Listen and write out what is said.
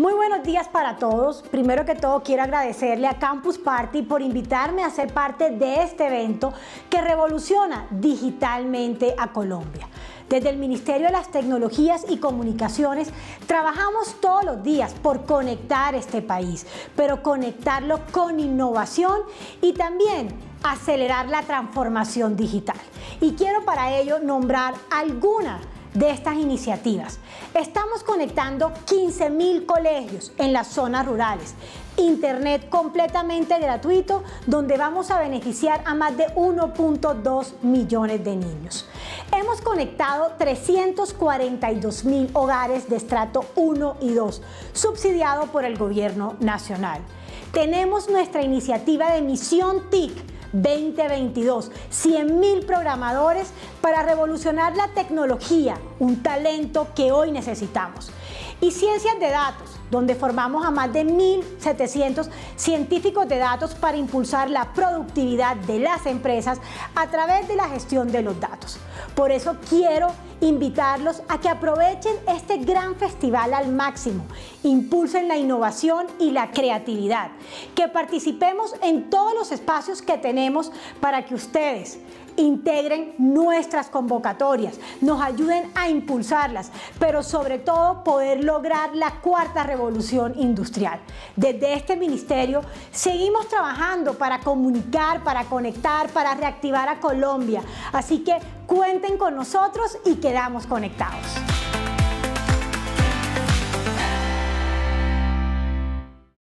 Muy buenos días para todos. Primero que todo quiero agradecerle a Campus Party por invitarme a ser parte de este evento que revoluciona digitalmente a Colombia. Desde el Ministerio de las Tecnologías y Comunicaciones trabajamos todos los días por conectar este país, pero conectarlo con innovación y también acelerar la transformación digital. Y quiero para ello nombrar algunas de estas iniciativas. Estamos conectando 15.000 colegios en las zonas rurales, internet completamente gratuito, donde vamos a beneficiar a más de 1.2 millones de niños. Hemos conectado 342.000 hogares de estrato 1 y 2, subsidiado por el gobierno nacional. Tenemos nuestra iniciativa de Misión TIC 2022, 100.000 programadores para revolucionar la tecnología, un talento que hoy necesitamos. Y ciencias de datos, donde formamos a más de 1.700 científicos de datos para impulsar la productividad de las empresas a través de la gestión de los datos. Por eso quiero invitarlos a que aprovechen este gran festival al máximo, impulsen la innovación y la creatividad, que participemos en todos los espacios que tenemos para que ustedes integren nuestras convocatorias, nos ayuden a impulsarlas, pero sobre todo poder lograr la cuarta revolución industrial. Desde este ministerio seguimos trabajando para comunicar, para conectar, para reactivar a Colombia, así que cuenten con nosotros y quedamos conectados.